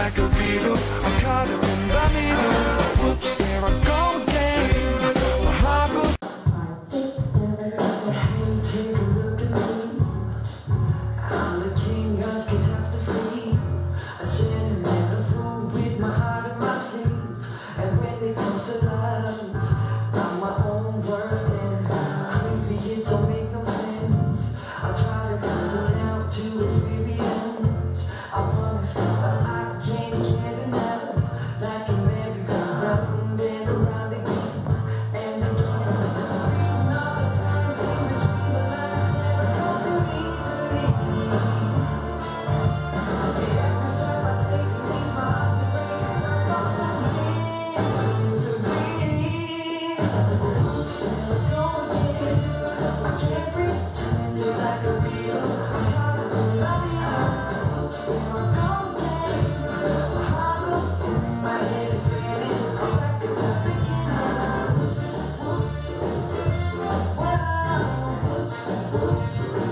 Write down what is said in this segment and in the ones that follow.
like a beetle. I'm caught in the middle. Whoops, there I go again. My heart goes 5, 6, 7, 8. Take a look at me. I'm the king of catastrophe. I stand in the throne with my heart in my sleeve. And when it comes to love, I'm my own worst enemy. Crazy, it don't make no sense. I try to put it down to experience. I wanna stop, but I can't get enough. Like a merry-go-round and around again and again. Reading all the signs in between the lines never comes too easily. Every step I take, it leaves my heart to break, and I'm falling into bleed. Oops, there I go again. I can't pretend just like a real. I'm caught up in my wheel. Oops, there I go again. My heart goes boom, my head is spinning. I'm back at the beginning. Oops, wow, oops, oops,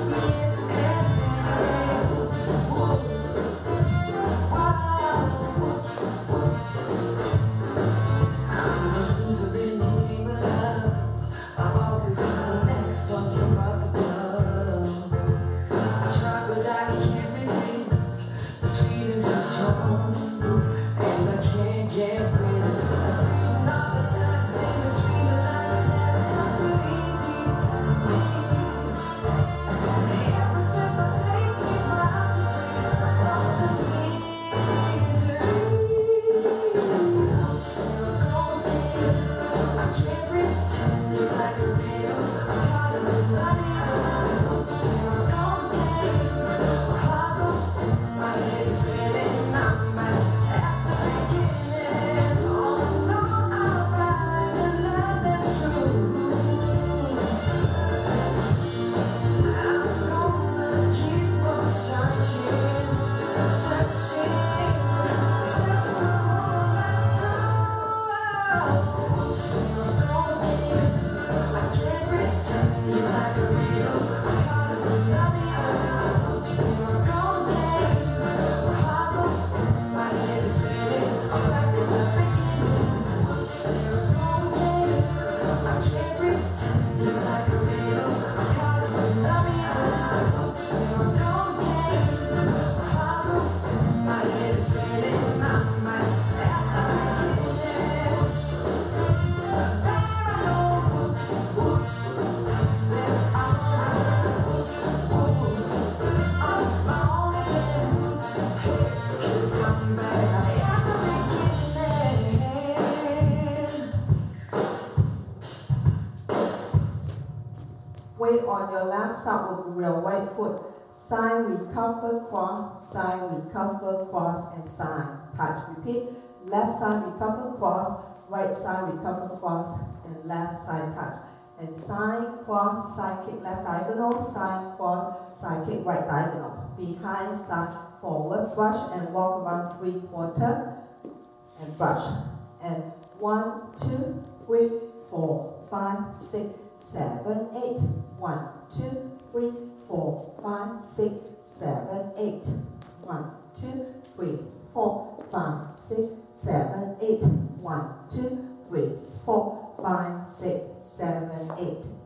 yeah, oops, whoops, wow, oops, oops. I'm a loser in this game of love. I've always been the next one from up above. I try but I can't resist. The sweet is so strong, and I can't get rid of it. Reading all the signs in between the lines never comes too easy for me. Every step I take leaves my heart to break, and I'm falling into oops, there I go again. I can't pretend just like a real. I'm caught in the middle. Oops, there I go again. My heart goes boom, my head is spinning. I'm back at the beginning. All alone I'll find a love that's true. I'm gonna keep on searching, searching, searching for all I know. Oops, there I go again. I can't pretend just like a real. I'm caught up in the middle. Oops, there I go again. My heart goes boom, my head is spinning. I'm back at the beginning. Oops, there I go again. I can't pretend just like a real. I'm caught up in the middle. Oops, there I go again. My heart goes boom, my head is spinning. I'm back at the beginning. Oops, there I go. Oops, oops, there I go. Oops, oops, I'm my own again. Oops, hey, 'cause I'm back at the beginning. Weight on your left side with your right foot. Sign, recover, cross, sign, recover, cross, and sign. Touch. Repeat. Left side, recover, cross, right side, recover, cross, and left side touch. And sign, cross, side kick, left diagonal, sign, cross, side kick, right diagonal. Behind, side, forward, brush, and walk around 3/4, and brush. And 1, 2, 3, 4, 5, 6, 7, 8. 1, 2, 3, 4, 5, 6, 7, 8. 1, 2, 3, 4, 5, 6, 7, 8. 1, 2, 3, 4, 5, 6, 7, 8.